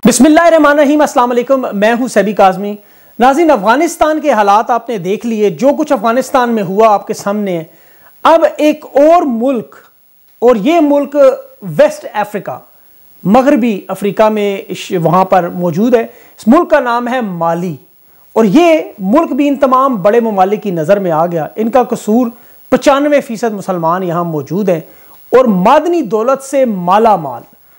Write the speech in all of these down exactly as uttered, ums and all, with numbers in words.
बिस्मिल्लाहिर्रहमानिर्रहीम, अस्सलाम वालेकुम। मैं हूं सैबी काज़मी। नाज़रीन, अफ़गानिस्तान के हालात आपने देख लिए, जो कुछ अफ़गानिस्तान में हुआ आपके सामने है। अब एक और मुल्क, और ये मुल्क वेस्ट अफ्रीका, मगरबी अफ्रीका में वहाँ पर मौजूद है। इस मुल्क का नाम है माली, और ये मुल्क भी इन तमाम बड़े ममालिक की नज़र में आ गया। इनका कसूर पचानवे फ़ीसद मुसलमान यहाँ मौजूद हैं और मादनी दौलत से माला माल।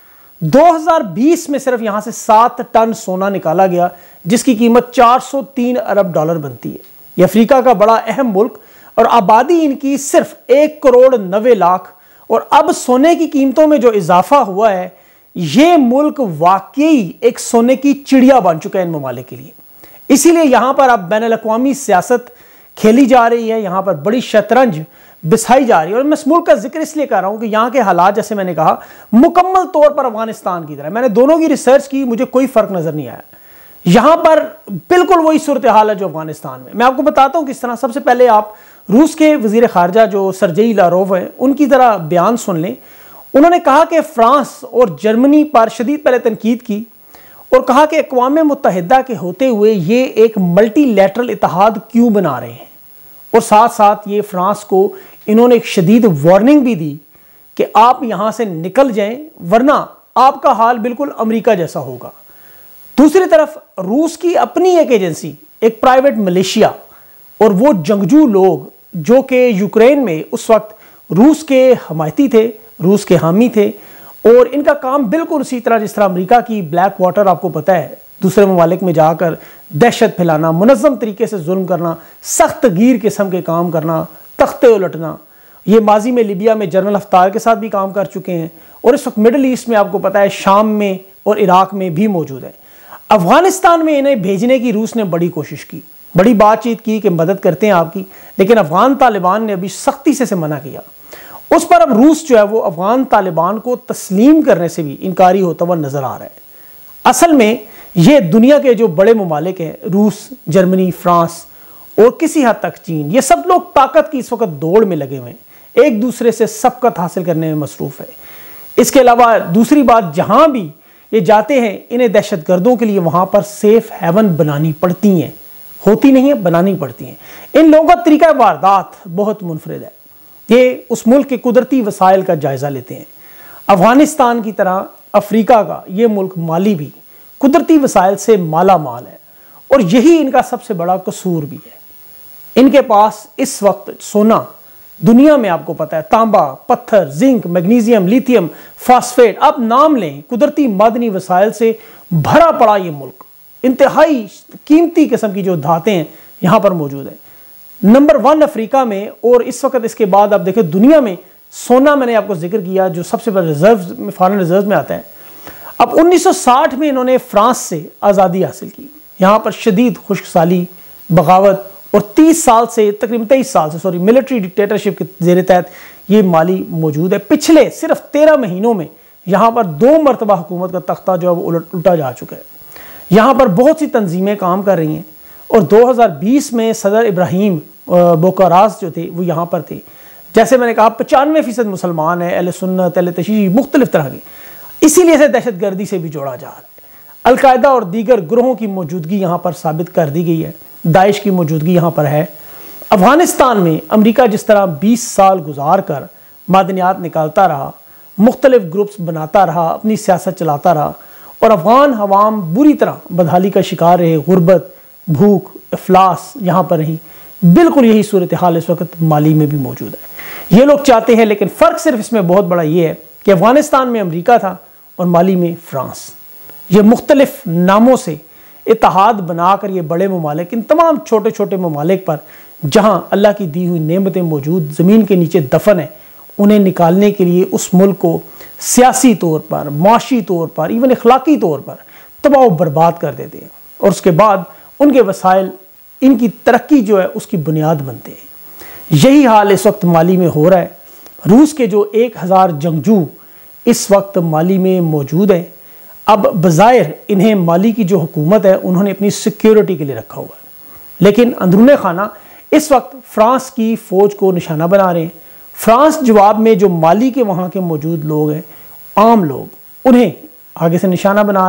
दो हज़ार बीस में सिर्फ यहाँ से सात टन सोना निकाला गया, जिसकी कीमत चार सौ तीन अरब डॉलर बनती है। ये अफ्रीका का बड़ा अहम मुल्क, और आबादी इनकी सिर्फ एक करोड़ नब्बे लाख। और अब सोने की कीमतों में जो इजाफा हुआ है, ये मुल्क वाकई एक सोने की चिड़िया बन चुका है इन ममालिक के लिए। इसीलिए यहाँ पर अब बैनुल अक़वामी सियासत खेली जा रही है, यहाँ पर बड़ी शतरंज बिछाई जा रही है। और मैं इस मुल्क का जिक्र इसलिए कर रहा हूँ कि यहाँ के हालात, जैसे मैंने कहा, मुकम्मल तौर पर अफगानिस्तान की तरह। मैंने दोनों की रिसर्च की, मुझे कोई फ़र्क नज़र नहीं आया। यहाँ पर बिल्कुल वही सूरत हाल है जो अफगानिस्तान में। मैं आपको बताता हूँ किस तरह। सबसे पहले आप रूस के वज़ीर ख़ारजा जो सरजेई लारोव हैं, उनकी ज़रा बयान सुन लें। उन्होंने कहा कि फ़्रांस और जर्मनी पर शदीद पहले तनकीद की और कहा कि अक़वाम मुत्तहिदा के होते हुए ये एक मल्टीलैटरल इत्तेहाद क्यों बना रहे हैं। और साथ साथ ये फ्रांस को इन्होंने एक शदीद वार्निंग भी दी कि आप यहाँ से निकल जाएं, वरना आपका हाल बिल्कुल अमेरिका जैसा होगा। दूसरी तरफ रूस की अपनी एक एजेंसी, एक प्राइवेट मलेशिया, और वो जंगजू लोग जो कि यूक्रेन में उस वक्त रूस के हमायती थे, रूस के हामी थे, और इनका काम बिल्कुल उसी तरह जिस तरह अमेरिका की ब्लैक वाटर, आपको पता है, दूसरे ममालिक में जाकर दहशत फैलाना, मुनज़्ज़म तरीके से जुल्म करना, सख्त गिर किस्म के काम करना, तख्ते उलटना। ये माजी में लिबिया में जनरल हफ्तार के साथ भी काम कर चुके हैं, और इस वक्त मिडल ईस्ट में, आपको पता है, शाम में और इराक में भी मौजूद है। अफगानिस्तान में इन्हें भेजने की रूस ने बड़ी कोशिश की, बड़ी बातचीत की कि मदद करते हैं आपकी, लेकिन अफगान तालिबान ने अभी सख्ती से, से मना किया। उस पर अब रूस जो है वो अफगान तालिबान को तस्लीम करने से भी इनकारी होता हुआ नजर आ रहा है। असल में ये दुनिया के जो बड़े ममालिक हैं, रूस, जर्मनी, फ्रांस और किसी हद तक चीन, ये सब लोग ताकत की इस वक्त दौड़ में लगे हुए हैं, एक दूसरे से सबकत हासिल करने में मसरूफ़ है। इसके अलावा दूसरी बात, जहाँ भी ये जाते हैं, इन्हें दहशत गर्दों के लिए वहाँ पर सेफ हेवन बनानी पड़ती हैं, होती नहीं है, बनानी पड़ती हैं। इन लोगों का तरीका वारदात बहुत मुनफरिद है। ये उस मुल्क के कुदरती वसाइल का जायज़ा लेते हैं। अफगानिस्तान की तरह अफ्रीका का ये मुल्क माली भी कुदरती वसाइल से माला माल है, और यही इनका सबसे बड़ा कसूर भी है। इनके पास इस वक्त सोना, दुनिया में आपको पता है, तांबा, पत्थर, जिंक, मैग्नीशियम, लिथियम, फास्फेट, आप नाम लें, कुदरती मादनी वसाइल से भरा पड़ा ये मुल्क। इंतहाई कीमती किस्म की जो धातें हैं यहाँ पर मौजूद है। नंबर वन अफ्रीका में, और इस वक्त इसके बाद आप देखें दुनिया में सोना, मैंने आपको जिक्र किया, जो सबसे बड़ा रिजर्व में, फॉरेन रिजर्व में आता है। अब उन्नीस सौ साठ में इन्होंने फ्रांस से आज़ादी हासिल की। यहाँ पर शदीद खुश्कसाली, बगावत, और तीस साल से, तकरीबन तेईस साल से, सॉरी, मिलिट्री डिक्टेटरशिप के ज़ेर तहत ये माली मौजूद है। पिछले सिर्फ तेरह महीनों में यहाँ पर दो मरतबा हुकूमत का तख्ता जो है वो उलट उल्टा जा चुका है। यहाँ पर बहुत सी तंजीमें काम कर रही हैं, और दो हज़ार बीस में सदर इब्राहिम बोकारास जो थे वो यहाँ पर थे। जैसे मैंने कहा, पचानवे फ़ीसद मुसलमान है, अहले सुन्नत, अहले तशय्युअ, मुख्तलिफ तरह की, इसीलिए इसे दहशत गर्दी से भी जोड़ा जा रहा है। अलकायदा और दीगर ग्रोहों की मौजूदगी यहाँ पर साबित कर दी गई है, दाइश की मौजूदगी यहाँ पर है। अफगानिस्तान में अमेरिका जिस तरह बीस साल गुजार कर मादनियात निकालता रहा, मुख्तलिफ ग्रुप्स बनाता रहा, अपनी सियासत चलाता रहा, और अफगान हवाम बुरी तरह बदहाली का शिकार रहे, गुर्बत, भूख, अफलास यहाँ पर रही। बिल्कुल यही सूरत हाल इस वक्त माली में भी मौजूद है। ये लोग चाहते हैं, लेकिन फ़र्क सिर्फ इसमें बहुत बड़ा ये है कि अफगानिस्तान में अमेरिका था और माली में फ्रांस। ये मुख्तलिफ नामों से इत्तेहाद बनाकर ये बड़े ममालिक, इन तमाम छोटे छोटे ममालिक पर जहाँ अल्लाह की दी हुई नेमतें मौजूद ज़मीन के नीचे दफन है, उन्हें निकालने के लिए उस मुल्क को सियासी तौर पर, माशी तौर पर, इवन अखलाकी तौर पर तबाह बर्बाद कर देते हैं, और उसके बाद उनके वसाइल, इनकी तरक्की जो है उसकी बुनियाद बनते हैं। यही हाल इस वक्त माली में हो रहा है। रूस के जो एक हज़ार जंगजू इस वक्त माली में मौजूद हैं। अब बज़ाहिर इन्हें माली की जो हुकूमत है उन्होंने अपनी सिक्योरिटी के लिए रखा हुआ है, लेकिन अंदरूने खाना इस वक्त फ्रांस की फ़ौज को निशाना बना रहे हैं। फ्रांस जवाब में जो माली के वहाँ के मौजूद लोग हैं, आम लोग, उन्हें आगे से निशाना बना रहा है।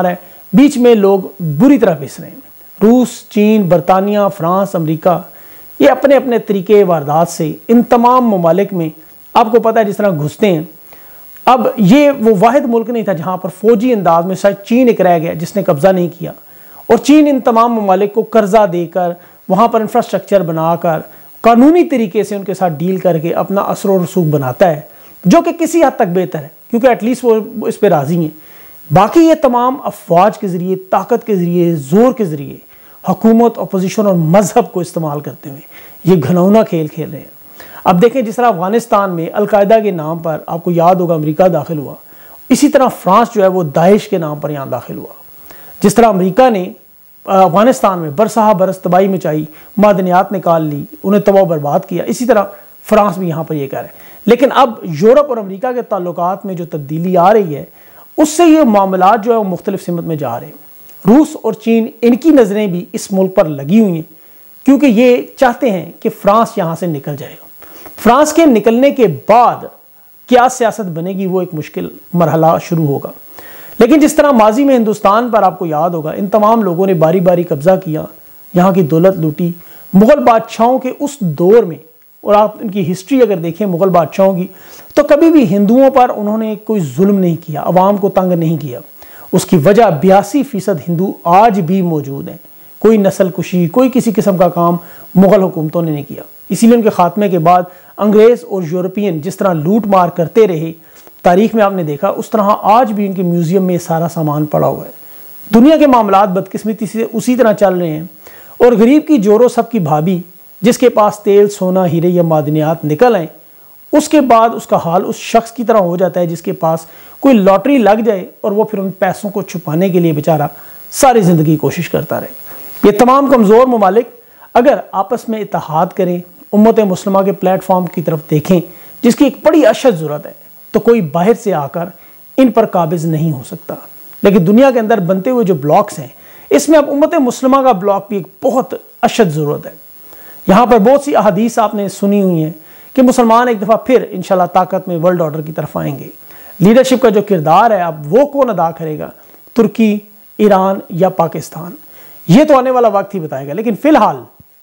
بیچ میں لوگ بری طرح پس رہے ہیں۔ روس، چین، برطانیہ، فرانس، امریکہ، یہ اپنے اپنے طریقے واردات سے ان تمام ممالک میں آپ کو پتہ ہے جس طرح گھستے ہیں۔ اب یہ وہ واحد ملک نہیں تھا جہاں پر فوجی انداز میں شاید چین ایک رہ گیا جس نے قبضہ نہیں کیا، اور چین ان تمام ممالک کو قرضہ دے کر وہاں پر انفراسٹرکچر بنا کر قانونی طریقے سے ان کے ساتھ ڈیل کر کے اپنا اثر و رسوخ بناتا ہے، جو کہ کسی حد تک بہتر ہے کیونکہ ایٹ لیسٹ وہ اس پہ راضی ہیں۔ باقی یہ تمام افواج کے ذریعے، طاقت کے ذریعے، زور کے ذریعے حکومت، اپوزیشن اور مذہب کو استعمال کرتے ہوئے یہ گھنونا کھیل کھیل رہے ہیں۔ اب دیکھیں جس طرح افغانستان میں القاعدہ کے نام پر آپ کو یاد ہوگا امریکہ داخل ہوا، اسی طرح فرانس جو ہے وہ داعش کے نام پر یہاں داخل ہوا۔ جس طرح امریکہ نے افغانستان میں برسہ برس تباہی مچائی، معدنیات نکال لی، انہیں تباہ و برباد کیا، اسی طرح فرانس بھی یہاں پر یہ کر رہے ہیں۔ لیکن اب یورپ اور امریکہ کے تعلقات میں جو تبدیلی آ رہی ہے اس سے یہ معاملات جو ہے وہ مختلف سمت میں جا رہے ہیں۔ روس اور چین ان کی نظریں بھی اس ملک پر لگی ہوئی ہیں کیونکہ یہ چاہتے ہیں کہ فرانس یہاں سے نکل جائے گا۔ فرانس کے نکلنے کے بعد کیا سیاست بنے گی وہ ایک مشکل مرحلہ شروع ہوگا۔ لیکن جس طرح ماضی میں ہندوستان پر آپ کو یاد ہوگا ان تمام لوگوں نے باری باری قبضہ کیا، یہاں کی دولت لوٹی، مغل بادشاہوں کے اس دور میں، اور آپ ان کی ہسٹری اگر دیکھیں مغل بادشاہوں کی تو کبھی بھی ہندوؤں پر انہوں نے کوئی ظلم نہیں کیا، عوام کو تنگ نہیں کیا۔ اس کی وجہ بیاسی فیصد ہندو آج بھی موجود ہیں، کوئی نسل کشی، کوئی کسی قسم کا کام مغل حکومتوں نے نہیں کیا۔ اسی لیے ان کے خاتمے کے بعد انگریز اور یورپین جس طرح لوٹ مار کرتے رہے تاریخ میں آپ نے دیکھا، اس طرح آج بھی ان کے میوزیم میں سارا سامان پڑا ہوا ہے۔ دنیا کے معاملات بدقسمتی سے اسی طرح چل رہے ہیں، اور غریب کی جورو سب کی بھابھی جس کے پاس تیل، سونا، ہیرے یا معدنیات نکل آئیں، اس کے بعد اس کا حال اس شخص کی طرح ہو جاتا ہے جس کے پاس کوئی لاٹری لگ جائے اور وہ پھر ان پیسوں کو چھپانے کے لیے بیچارہ ساری زندگی کوشش کرتا رہے۔ یہ تمام کمزور ممالک اگر آپس میں اتحاد کریں، امت مسلمہ کے پلیٹ فارم کی طرف دیکھیں جس کی ایک بڑی اشد ضرورت ہے، تو کوئی باہر سے آ کر ان پر قابض نہیں ہو سکتا۔ لیکن دنیا کے اندر بنتے ہوئے جو بلاکس ہیں اس میں اب امت مسلمہ کا بلاک بھی ایک بہت اشد ضرورت ہے۔ یہاں پر بہت سی احادیث آپ نے سنی ہوئی ہیں کہ مسلمان ایک دفعہ پھر انشاءاللہ طاقت میں ورلڈ آرڈر کی طرف آئیں گے۔ لیڈرشپ کا جو کردار ہے اب وہ کون ادا کرے گا، ترکی، ایران یا پاکستان، یہ تو آنے والا وقت ہی بتائے گا۔ لیکن فی الحال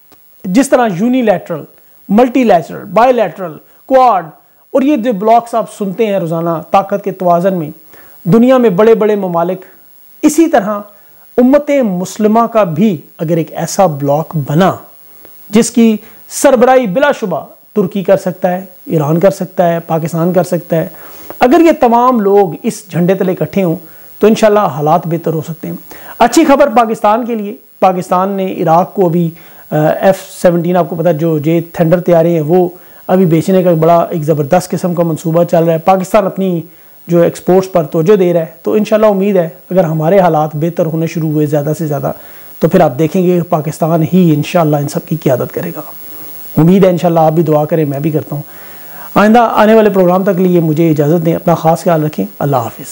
جس طرح unilateral, multilateral, bilateral, quad اور یہ جو بلاکس آپ سنتے ہیں روزانہ طاقت کے توازن میں، دنیا میں بڑے بڑے ممالک اسی طرح امت مسلمہ کا بھی اگر ایک ایسا بلاک بنا جس کی سربراہی بلا شبہ ترکی کر سکتا ہے، ایران کر سکتا ہے، پاکستان کر سکتا ہے، اگر یہ تمام لوگ اس جھنڈے تلے اکٹھے ہوں تو انشاءاللہ حالات بہتر ہو سکتے ہیں۔ اچھی خبر پاکستان کے لیے، پاکستان نے عراق کو ابھی ایف سیونٹین آپ کو پتا جو جے تھنڈر تیارے ہیں وہ ابھی بیچنے کا بڑا ایک زبردست قسم کا منصوبہ چل رہا ہے۔ پاکستان اپنی جو ایکسپورٹس پر توجہ دے رہا ہے، تو انشاءاللہ امید ہے اگر ہمارے حالات بہتر ہونے شروع ہوئے زیادہ سے زیادہ تو پھر آپ دیکھیں گے پاکستان ہی انشاءاللہ ان سب کی قیادت کرے گا۔ امید ہے انشاءاللہ آپ بھی دعا کریں، میں بھی کرتا ہوں۔ آئندہ آنے والے پروگرام تک لیے مجھے اجازت دیں، اپنا خاص خیال رکھیں، اللہ حافظ۔